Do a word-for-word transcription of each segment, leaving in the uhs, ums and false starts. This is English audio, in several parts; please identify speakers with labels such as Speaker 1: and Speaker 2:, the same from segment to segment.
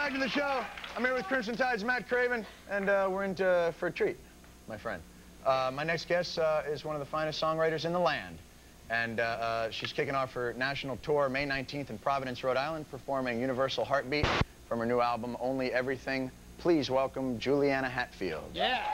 Speaker 1: back to the show. I'm here with Crimson Tide's Matt Craven, and uh, we're in to, for a treat, my friend. Uh, my next guest uh, is one of the finest songwriters in the land, and uh, uh, she's kicking off her national tour May nineteenth in Providence, Rhode Island, performing Universal Heartbeat from her new album, Only Everything. Please welcome Juliana Hatfield.
Speaker 2: Yeah.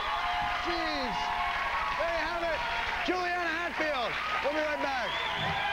Speaker 1: Juliana Hatfield. We'll be right back.